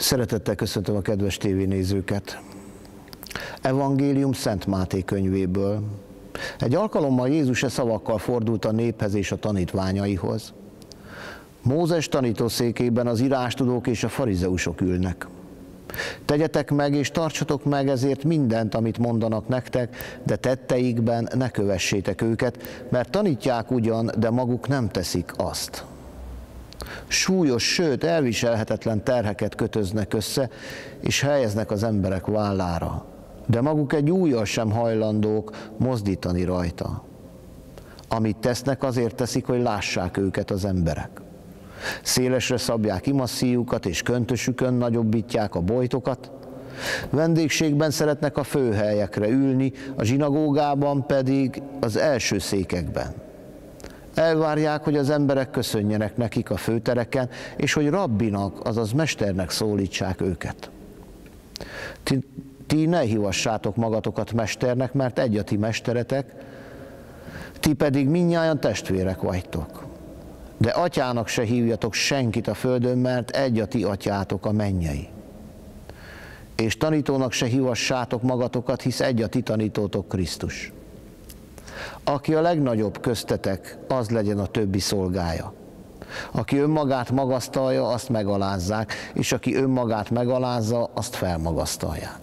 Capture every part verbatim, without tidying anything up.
Szeretettel köszöntöm a kedves tévénézőket. Evangélium Szent Máté könyvéből. Egy alkalommal Jézus e szavakkal fordult a néphez és a tanítványaihoz. Mózes tanítószékében az írástudók és a farizeusok ülnek. Tegyetek meg és tartsatok meg ezért mindent, amit mondanak nektek, de tetteikben ne kövessétek őket, mert tanítják ugyan, de maguk nem teszik azt. Súlyos, sőt elviselhetetlen terheket kötöznek össze, és helyeznek az emberek vállára, de maguk egy ujjal sem hajlandók mozdítani rajta. Amit tesznek, azért teszik, hogy lássák őket az emberek. Szélesre szabják imasszíjukat, és köntösükön nagyobbítják a bojtokat. Vendégségben szeretnek a főhelyekre ülni, a zsinagógában pedig az első székekben. Elvárják, hogy az emberek köszönjenek nekik a főtereken, és hogy rabbinak, azaz mesternek szólítsák őket. Ti, ti ne hívassátok magatokat mesternek, mert egy a ti mesteretek, ti pedig mindnyájan testvérek vagytok. De atyának se hívjatok senkit a földön, mert egy a ti atyátok a mennyei. És tanítónak se hívassátok magatokat, hisz egy a ti tanítótok Krisztus. Aki a legnagyobb köztetek, az legyen a többi szolgája. Aki önmagát magasztalja, azt megalázzák, és aki önmagát megalázza, azt felmagasztalják.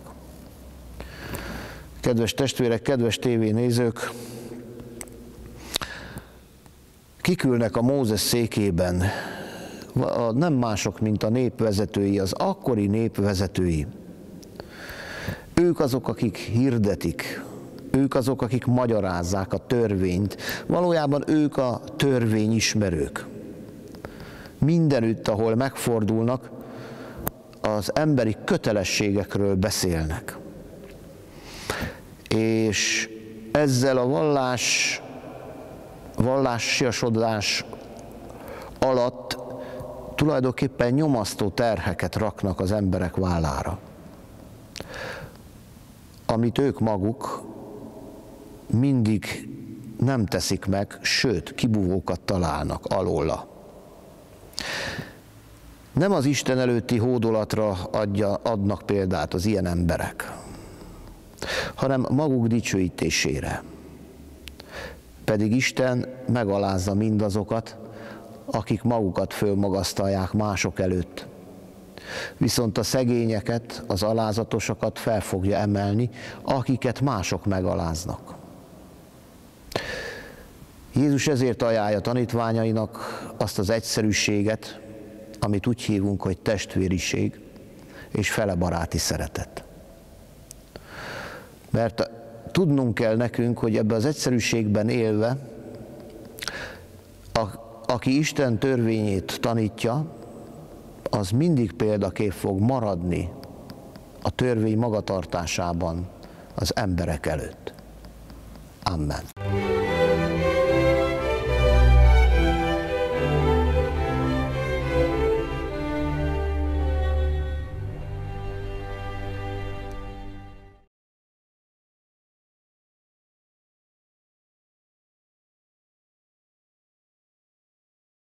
Kedves testvérek, kedves tévénézők, kik ülnek a Mózes székében? Nem mások, mint a népvezetői, az akkori népvezetői. Ők azok, akik hirdetik, ők azok, akik magyarázzák a törvényt. Valójában ők a törvényismerők. Mindenütt, ahol megfordulnak, az emberi kötelességekről beszélnek. És ezzel a vallás, vallásiasodás alatt tulajdonképpen nyomasztó terheket raknak az emberek vállára, amit ők maguk mindig nem teszik meg, sőt, kibúvókat találnak alóla. Nem az Isten előtti hódolatra adja, adnak példát az ilyen emberek, hanem maguk dicsőítésére. Pedig Isten megalázza mindazokat, akik magukat fölmagasztalják mások előtt. Viszont a szegényeket, az alázatosokat fel fogja emelni, akiket mások megaláznak. Jézus ezért ajánlja tanítványainak azt az egyszerűséget, amit úgy hívunk, hogy testvériség és felebaráti szeretet. Mert tudnunk kell nekünk, hogy ebben az egyszerűségben élve, a, aki Isten törvényét tanítja, az mindig példakép fog maradni a törvény magatartásában az emberek előtt. Amen.